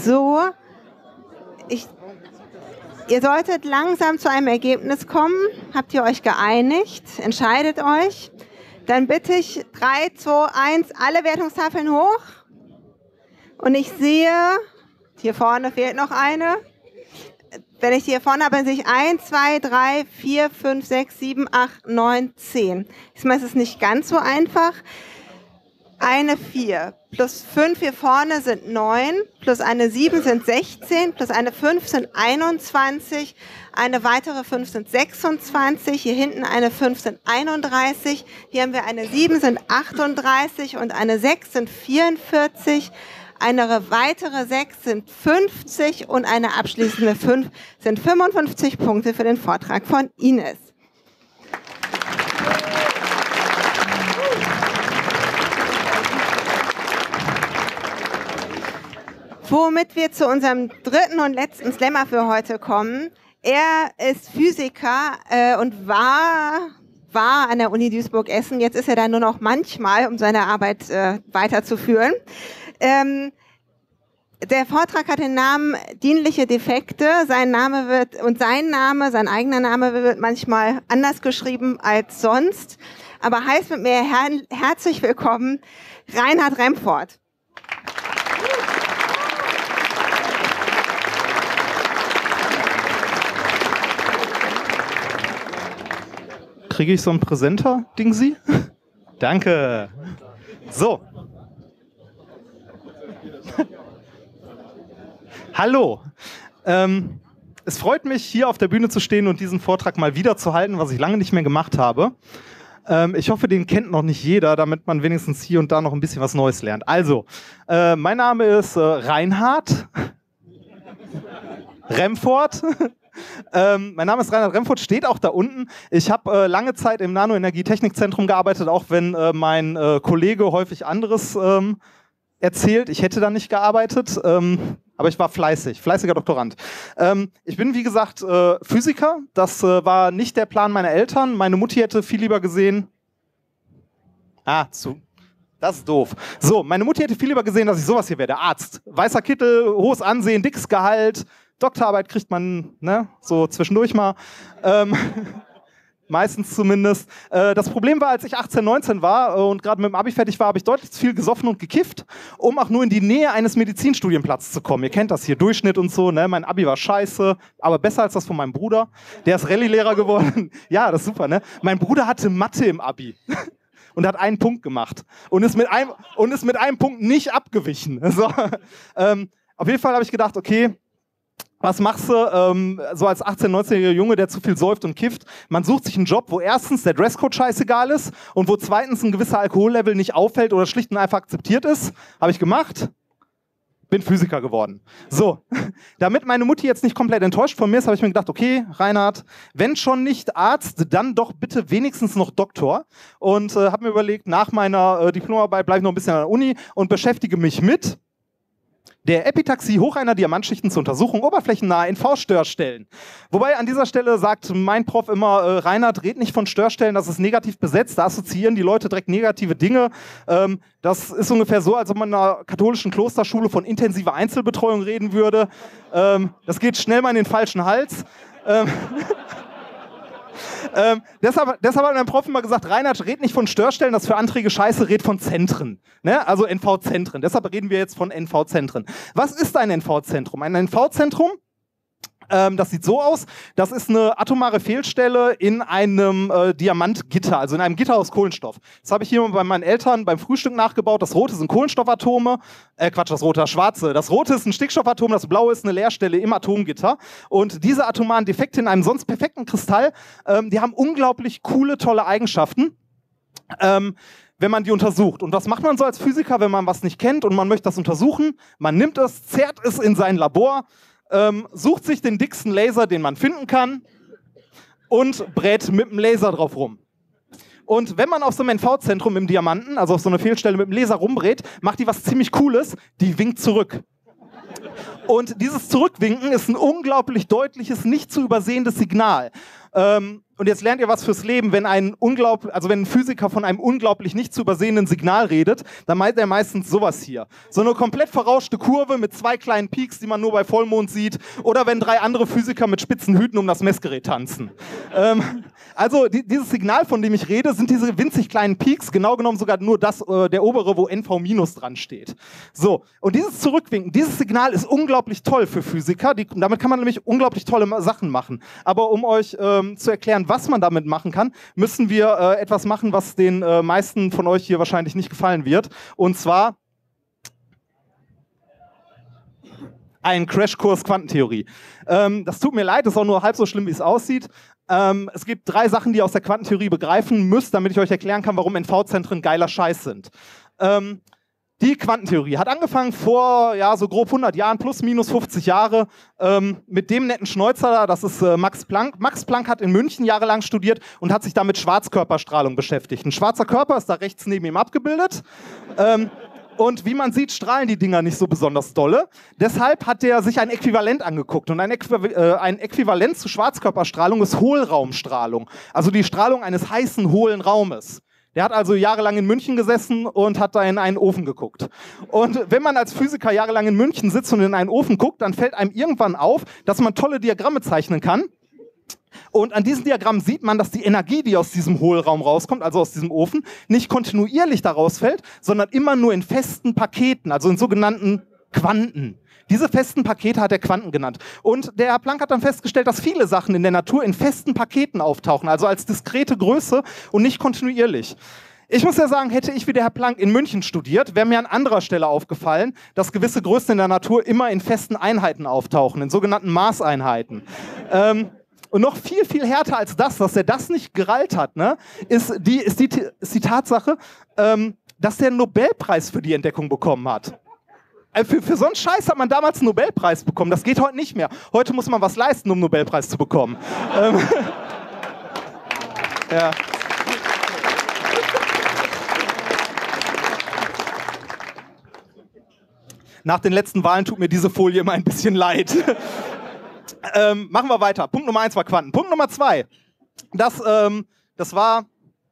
So, ihr solltet langsam zu einem Ergebnis kommen. Habt ihr euch geeinigt? Entscheidet euch. Dann bitte ich 3, 2, 1, alle Wertungstafeln hoch. Und ich sehe, hier vorne fehlt noch eine. Wenn ich die hier vorne habe, dann sehe ich 1, 2, 3, 4, 5, 6, 7, 8, 9, 10. Diesmal ist es nicht ganz so einfach. Eine 4 plus 5 hier vorne sind 9, plus eine 7 sind 16, plus eine 5 sind 21, eine weitere 5 sind 26, hier hinten eine 5 sind 31, hier haben wir eine 7 sind 38 und eine 6 sind 44, eine weitere 6 sind 50 und eine abschließende 5 sind 55 Punkte für den Vortrag von Ines. Womit wir zu unserem dritten und letzten Slammer für heute kommen. Er ist Physiker und war an der Uni Duisburg-Essen. Jetzt ist er da nur noch manchmal, um seine Arbeit weiterzuführen. Der Vortrag hat den Namen Dienliche Defekte. Sein eigener Name wird manchmal anders geschrieben als sonst. Aber heißt mit mir herzlich willkommen Reinhard Remford. Kriege ich so ein Präsenter-Dingsi? Danke. So. Hallo. Es freut mich, hier auf der Bühne zu stehen und diesen Vortrag mal wieder zu halten, was ich lange nicht mehr gemacht habe. Ich hoffe, den kennt noch nicht jeder, damit man wenigstens hier und da noch ein bisschen was Neues lernt. Also, mein Name ist Reinhard Remford. Mein Name ist Reinhard Remford, steht auch da unten. Ich habe lange Zeit im Nanoenergietechnikzentrum gearbeitet, auch wenn mein Kollege häufig anderes erzählt. Ich hätte da nicht gearbeitet, aber ich war fleißiger Doktorand. Ich bin, wie gesagt, Physiker. Das war nicht der Plan meiner Eltern. Meine Mutti hätte viel lieber gesehen... Das ist doof. So, meine Mutti hätte viel lieber gesehen, dass ich sowas hier werde. Arzt. Weißer Kittel, hohes Ansehen, dickes Gehalt. Doktorarbeit kriegt man, ne, so zwischendurch mal. Meistens zumindest. Das Problem war, als ich 18, 19 war und gerade mit dem Abi fertig war, habe ich deutlich zu viel gesoffen und gekifft, um auch nur in die Nähe eines Medizinstudienplatzes zu kommen. Ihr kennt das hier, Durchschnitt und so. Ne? Mein Abi war scheiße, aber besser als das von meinem Bruder. Der ist Rallye-Lehrer geworden. Ja, das ist super, ne? Mein Bruder hatte Mathe im Abi. Und hat einen Punkt gemacht. Und ist mit einem Punkt nicht abgewichen. So. Auf jeden Fall habe ich gedacht, okay, was machst du so als 18-, 19-jähriger Junge, der zu viel säuft und kifft? Man sucht sich einen Job, wo erstens der Dresscode scheißegal ist und wo zweitens ein gewisser Alkohollevel nicht auffällt oder schlicht und einfach akzeptiert ist. Habe ich gemacht. Bin Physiker geworden. So, damit meine Mutti jetzt nicht komplett enttäuscht von mir ist, habe ich mir gedacht, okay, Reinhard, wenn schon nicht Arzt, dann doch bitte wenigstens noch Doktor. Und habe mir überlegt, nach meiner Diplomarbeit bleibe ich noch ein bisschen an der Uni und beschäftige mich mit der Epitaxie hoch einer Diamantschichten zur Untersuchung oberflächennahe NV-Störstellen. Wobei an dieser Stelle sagt mein Prof immer, Reinhard, red nicht von Störstellen, das ist negativ besetzt, da assoziieren die Leute direkt negative Dinge. Das ist ungefähr so, als ob man in einer katholischen Klosterschule von intensiver Einzelbetreuung reden würde. Das geht schnell mal in den falschen Hals. Deshalb hat mein Prof immer gesagt, Reinhard, red nicht von Störstellen, das ist für Anträge scheiße, red von Zentren. Ne? Also NV-Zentren. Deshalb reden wir jetzt von NV-Zentren. Was ist ein NV-Zentrum? Ein NV-Zentrum, das sieht so aus, das ist eine atomare Fehlstelle in einem Diamantgitter, also in einem Gitter aus Kohlenstoff. Das habe ich hier bei meinen Eltern beim Frühstück nachgebaut. Das Rote sind Kohlenstoffatome, das Schwarze. Das Rote ist ein Stickstoffatom, das Blaue ist eine Leerstelle im Atomgitter. Und diese atomaren Defekte in einem sonst perfekten Kristall, die haben unglaublich coole, tolle Eigenschaften. Wenn man die untersucht. Und was macht man so als Physiker, wenn man was nicht kennt und man möchte das untersuchen? Man nimmt es, zerrt es in sein Labor, sucht sich den dicksten Laser, den man finden kann und brät mit dem Laser drauf rum. Und wenn man auf so einem NV-Zentrum im Diamanten, also auf so einer Fehlstelle mit dem Laser rumbrät, macht die was ziemlich Cooles, die winkt zurück. Und dieses Zurückwinken ist ein unglaublich deutliches, nicht zu übersehendes Signal. Und jetzt lernt ihr was fürs Leben. Wenn ein Physiker von einem unglaublich nicht zu übersehenden Signal redet, dann meint er meistens sowas hier. So eine komplett verrauschte Kurve mit 2 kleinen Peaks, die man nur bei Vollmond sieht. Oder wenn 3 andere Physiker mit spitzen Hüten um das Messgerät tanzen. Also dieses Signal, von dem ich rede, sind diese winzig kleinen Peaks. Genau genommen sogar nur das, der obere, wo NV- dran steht. So, und dieses Zurückwinken, dieses Signal ist unglaublich toll für Physiker. Damit kann man nämlich unglaublich tolle Sachen machen. Aber um euch zu erklären, was man damit machen kann, müssen wir etwas machen, was den meisten von euch hier wahrscheinlich nicht gefallen wird. Und zwar ein Crashkurs Quantentheorie. Das tut mir leid, das ist auch nur halb so schlimm, wie es aussieht. Es gibt 3 Sachen, die ihr aus der Quantentheorie begreifen müsst, damit ich euch erklären kann, warum NV-Zentren geiler Scheiß sind. Die Quantentheorie hat angefangen vor so grob 100 Jahren, plus minus 50 Jahre, mit dem netten Schnäuzer da, das ist Max Planck. Max Planck hat in München jahrelang studiert und hat sich da mit Schwarzkörperstrahlung beschäftigt. Ein schwarzer Körper ist da rechts neben ihm abgebildet. Und wie man sieht, strahlen die Dinger nicht so besonders dolle. Deshalb hat er sich ein Äquivalent angeguckt. Und ein Äquivalent zu Schwarzkörperstrahlung ist Hohlraumstrahlung. Also die Strahlung eines heißen, hohlen Raumes. Der hat also jahrelang in München gesessen und hat da in einen Ofen geguckt. Und wenn man als Physiker jahrelang in München sitzt und in einen Ofen guckt, dann fällt einem irgendwann auf, dass man tolle Diagramme zeichnen kann. Und an diesem Diagramm sieht man, dass die Energie, die aus diesem Hohlraum rauskommt, also aus diesem Ofen, nicht kontinuierlich da rausfällt, sondern immer nur in festen Paketen, also in sogenannten Quanten. Diese festen Pakete hat er Quanten genannt. Und der Herr Planck hat dann festgestellt, dass viele Sachen in der Natur in festen Paketen auftauchen, also als diskrete Größe und nicht kontinuierlich. Ich muss ja sagen, hätte ich wie der Herr Planck in München studiert, wäre mir an anderer Stelle aufgefallen, dass gewisse Größen in der Natur immer in festen Einheiten auftauchen, in sogenannten Maßeinheiten. Und noch viel, viel härter als das, dass er das nicht gerallt hat, ne, ist die Tatsache, dass der einen Nobelpreis für die Entdeckung bekommen hat. Für so einen Scheiß hat man damals einen Nobelpreis bekommen. Das geht heute nicht mehr. Heute muss man was leisten, um einen Nobelpreis zu bekommen. Ja. Nach den letzten Wahlen tut mir diese Folie immer ein bisschen leid. Machen wir weiter. Punkt Nummer 1 war Quanten. Punkt Nummer 2. Das war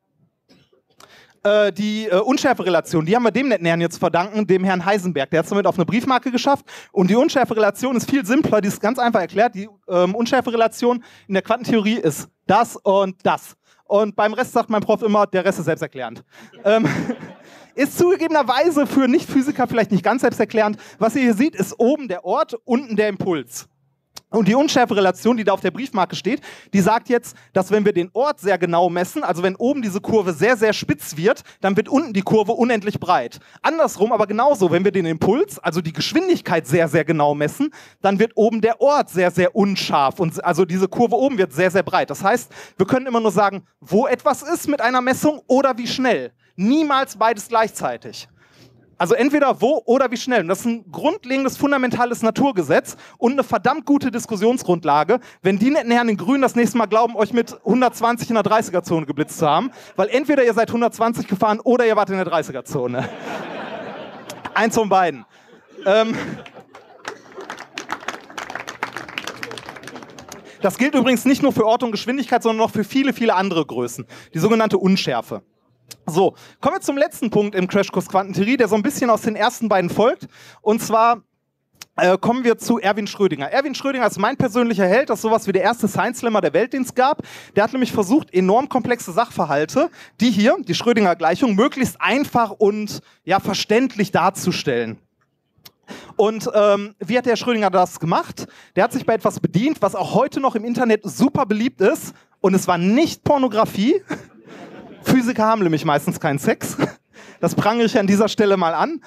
die Unschärferelation. Die haben wir dem netten Herrn jetzt verdanken, dem Herrn Heisenberg. Der hat es damit auf eine Briefmarke geschafft. Und die Unschärferelation ist viel simpler. Die ist ganz einfach erklärt. Die Unschärferelation in der Quantentheorie ist das und das. Und beim Rest sagt mein Prof immer, der Rest ist selbsterklärend. Ist zugegebenerweise für Nicht-Physiker vielleicht nicht ganz selbsterklärend. Was ihr hier seht, ist oben der Ort, unten der Impuls. Und die Unschärferelation, die da auf der Briefmarke steht, die sagt jetzt, dass wenn wir den Ort sehr genau messen, also wenn oben diese Kurve sehr, sehr spitz wird, dann wird unten die Kurve unendlich breit. Andersrum aber genauso, wenn wir den Impuls, also die Geschwindigkeit sehr, sehr genau messen, dann wird oben der Ort sehr, sehr unscharf. Und also diese Kurve oben wird sehr, sehr breit. Das heißt, wir können immer nur sagen, wo etwas ist mit einer Messung oder wie schnell. Niemals beides gleichzeitig. Also entweder wo oder wie schnell. Und das ist ein grundlegendes, fundamentales Naturgesetz und eine verdammt gute Diskussionsgrundlage, wenn die netten Herren in Grün das nächste Mal glauben, euch mit 120 in der 30er-Zone geblitzt zu haben. Weil entweder ihr seid 120 gefahren oder ihr wart in der 30er-Zone. Eins von beiden. Das gilt übrigens nicht nur für Ort und Geschwindigkeit, sondern auch für viele, viele andere Größen. Die sogenannte Unschärfe. So, kommen wir zum letzten Punkt im Crashkurs Quantentheorie, der so ein bisschen aus den ersten beiden folgt. Und zwar kommen wir zu Erwin Schrödinger. Erwin Schrödinger ist mein persönlicher Held, das ist sowas wie der erste Science-Slammer der Welt, den es gab. Der hat nämlich versucht, enorm komplexe Sachverhalte, die hier, die Schrödinger-Gleichung, möglichst einfach und verständlich darzustellen. Und wie hat der Schrödinger das gemacht? Der hat sich bei etwas bedient, was auch heute noch im Internet super beliebt ist. Und es war nicht Pornografie. Physiker haben nämlich meistens keinen Sex. Das prangere ich an dieser Stelle mal an.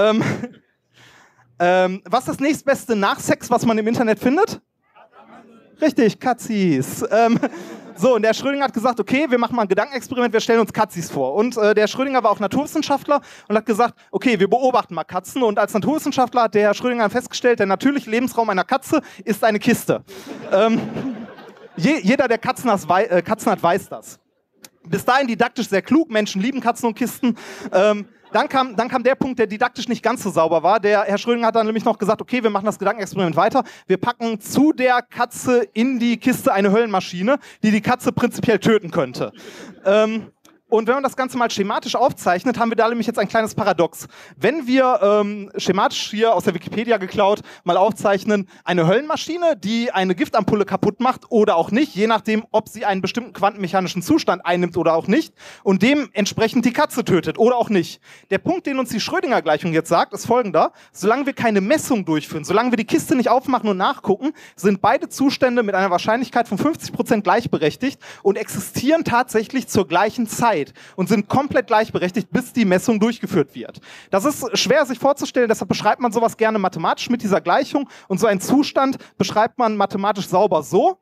Was ist das nächstbeste nach Sex, was man im Internet findet? Richtig, Katzis. So, und der Schrödinger hat gesagt, okay, wir machen mal ein Gedankenexperiment, wir stellen uns Katzis vor. Und der Schrödinger war auch Naturwissenschaftler und hat gesagt, okay, wir beobachten mal Katzen. Und als Naturwissenschaftler hat der Schrödinger festgestellt, der natürliche Lebensraum einer Katze ist eine Kiste. Jeder, der Katzen hat, weiß das. Bis dahin didaktisch sehr klug, Menschen lieben Katzen und Kisten. Dann kam der Punkt, der didaktisch nicht ganz so sauber war. Der Herr Schrödinger hat dann nämlich noch gesagt, okay, wir machen das Gedankenexperiment weiter. Wir packen zu der Katze in die Kiste eine Höllenmaschine, die die Katze prinzipiell töten könnte. Und wenn man das Ganze mal schematisch aufzeichnet, haben wir da nämlich jetzt ein kleines Paradox. Wenn wir schematisch hier aus der Wikipedia geklaut mal aufzeichnen, eine Höllenmaschine, die eine Giftampulle kaputt macht oder auch nicht, je nachdem, ob sie einen bestimmten quantenmechanischen Zustand einnimmt oder auch nicht, und dementsprechend die Katze tötet oder auch nicht. Der Punkt, den uns die Schrödinger-Gleichung jetzt sagt, ist folgender: Solange wir keine Messung durchführen, solange wir die Kiste nicht aufmachen und nachgucken, sind beide Zustände mit einer Wahrscheinlichkeit von 50% gleichberechtigt und existieren tatsächlich zur gleichen Zeit und sind komplett gleichberechtigt, bis die Messung durchgeführt wird. Das ist schwer sich vorzustellen, deshalb beschreibt man sowas gerne mathematisch mit dieser Gleichung, und so einen Zustand beschreibt man mathematisch sauber so.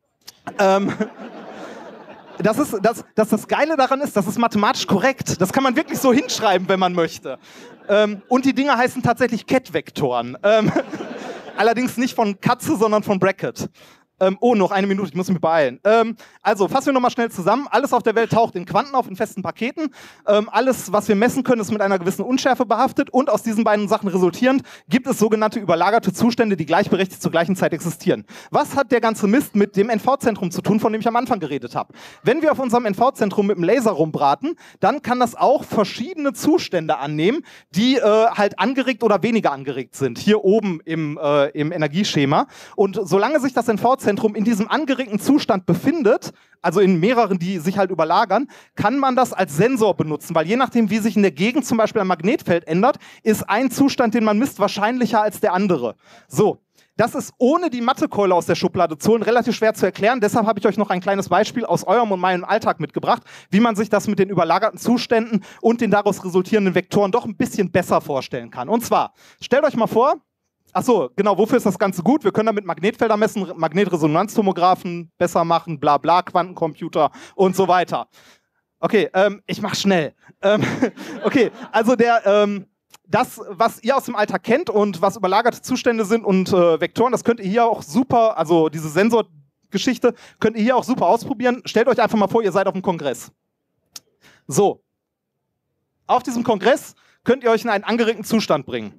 Das Geile daran ist, das ist mathematisch korrekt. Das kann man wirklich so hinschreiben, wenn man möchte. Und die Dinger heißen tatsächlich Ket-Vektoren. Allerdings nicht von Katze, sondern von Bracket. Oh, noch eine Minute, ich muss mich beeilen. Also, fassen wir nochmal schnell zusammen. Alles auf der Welt taucht in Quanten auf, in festen Paketen. Alles, was wir messen können, ist mit einer gewissen Unschärfe behaftet. Und aus diesen beiden Sachen resultierend gibt es sogenannte überlagerte Zustände, die gleichberechtigt zur gleichen Zeit existieren. Was hat der ganze Mist mit dem NV-Zentrum zu tun, von dem ich am Anfang geredet habe? Wenn wir auf unserem NV-Zentrum mit dem Laser rumbraten, dann kann das auch verschiedene Zustände annehmen, die halt angeregt oder weniger angeregt sind. Hier oben im Energieschema. Und solange sich das NV-Zentrum in diesem angeregten Zustand befindet, also in mehreren, die sich halt überlagern, kann man das als Sensor benutzen, weil je nachdem, wie sich in der Gegend zum Beispiel ein Magnetfeld ändert, ist ein Zustand, den man misst, wahrscheinlicher als der andere. So, das ist ohne die Mathekeule aus der Schublade zu holen relativ schwer zu erklären, deshalb habe ich euch noch ein kleines Beispiel aus eurem und meinem Alltag mitgebracht, wie man sich das mit den überlagerten Zuständen und den daraus resultierenden Vektoren doch ein bisschen besser vorstellen kann. Und zwar, stellt euch mal vor, achso, genau, wofür ist das Ganze gut? Wir können damit Magnetfelder messen, Magnetresonanztomographen besser machen, bla bla, Quantencomputer und so weiter. Okay, ich mach schnell. Okay, also das, was ihr aus dem Alltag kennt und was überlagerte Zustände sind und Vektoren, das könnt ihr hier auch super, also diese Sensorgeschichte, könnt ihr hier auch super ausprobieren. Stellt euch einfach mal vor, ihr seid auf einem Kongress. So, auf diesem Kongress könnt ihr euch in einen angeregten Zustand bringen.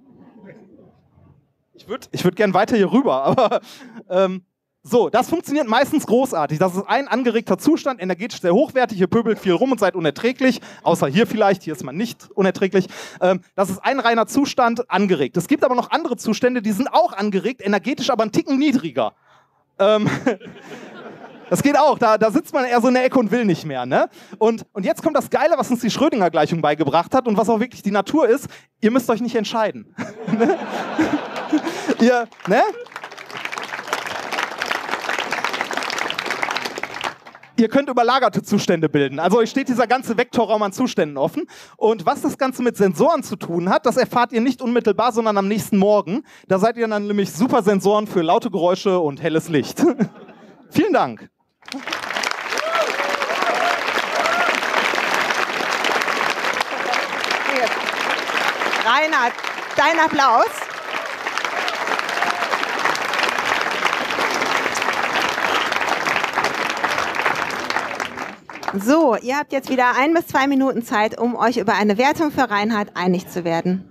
Ich würd gern weiter hier rüber, aber so, das funktioniert meistens großartig. Das ist ein angeregter Zustand, energetisch sehr hochwertig, ihr pöbelt viel rum und seid unerträglich, außer hier vielleicht, hier ist man nicht unerträglich. Das ist ein reiner Zustand, angeregt. Es gibt aber noch andere Zustände, die sind auch angeregt, energetisch aber einen Ticken niedriger. Das geht auch, da sitzt man eher so in der Ecke und will nicht mehr. Ne? Und jetzt kommt das Geile, was uns die Schrödinger-Gleichung beigebracht hat und was auch wirklich die Natur ist, ihr müsst euch nicht entscheiden. Ihr könnt überlagerte Zustände bilden. Also euch steht dieser ganze Vektorraum an Zuständen offen. Und was das Ganze mit Sensoren zu tun hat, das erfahrt ihr nicht unmittelbar, sondern am nächsten Morgen. Da seid ihr dann nämlich super Sensoren für laute Geräusche und helles Licht. Vielen Dank. Reinhard, dein Applaus. So, ihr habt jetzt wieder 1 bis 2 Minuten Zeit, um euch über eine Wertung für Reinhard einig zu werden.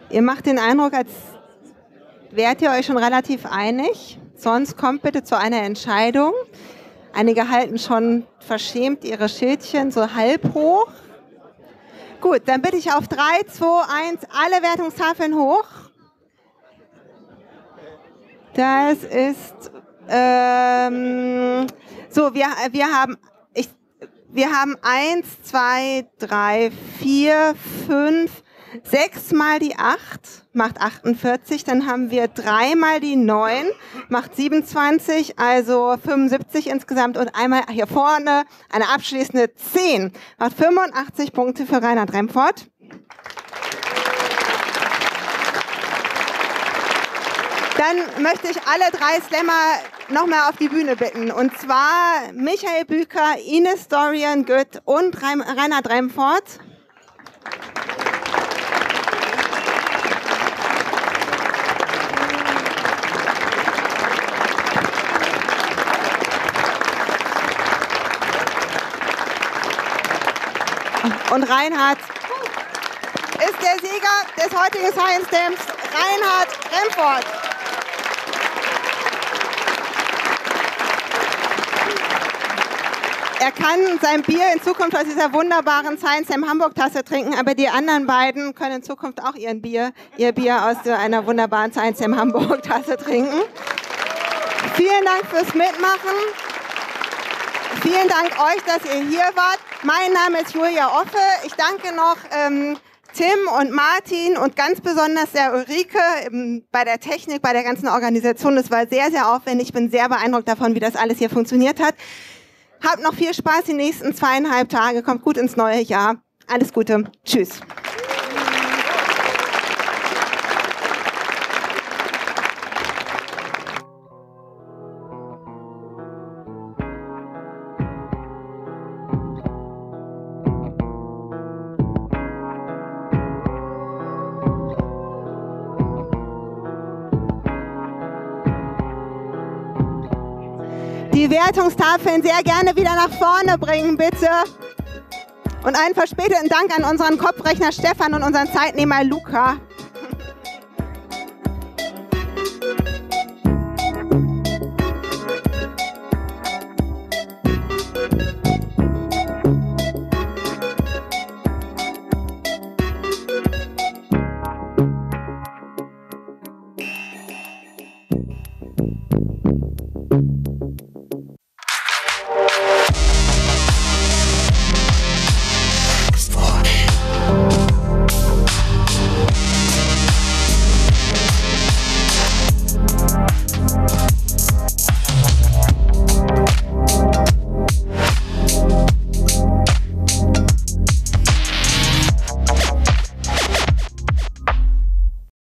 Ihr macht den Eindruck, als wärt ihr euch schon relativ einig. Sonst kommt bitte zu einer Entscheidung. Einige halten schon verschämt ihre Schildchen so halb hoch. Gut, dann bitte ich auf 3, 2, 1, alle Wertungstafeln hoch. Das ist, so, wir haben 1, 2, 3, 4, 5, 6 mal die 8 macht 48, dann haben wir 3 mal die 9 macht 27, also 75 insgesamt und einmal hier vorne eine abschließende 10 macht 85 Punkte für Reinhard Remford. Dann möchte ich alle 3 Slammer nochmal auf die Bühne bitten. Und zwar Michael Büker, Ines Dorian Good und Reinhard Remford. Und Reinhard ist der Sieger des heutigen Science Slams, Reinhard Remford. Er kann sein Bier in Zukunft aus dieser wunderbaren Science Slam Hamburg-Tasse trinken, aber die anderen beiden können in Zukunft auch ihr Bier aus so einer wunderbaren Science Slam Hamburg-Tasse trinken. Vielen Dank fürs Mitmachen. Vielen Dank euch, dass ihr hier wart. Mein Name ist Julia Offe. Ich danke noch Tim und Martin und ganz besonders der Ulrike bei der Technik, bei der ganzen Organisation. Das war sehr, sehr aufwendig. Ich bin sehr beeindruckt davon, wie das alles hier funktioniert hat. Habt noch viel Spaß die nächsten 2,5 Tage. Kommt gut ins neue Jahr. Alles Gute. Tschüss. Die Wertungstafeln sehr gerne wieder nach vorne bringen, bitte. Und einen verspäteten Dank an unseren Kopfrechner Stefan und unseren Zeitnehmer Luca. Thank you.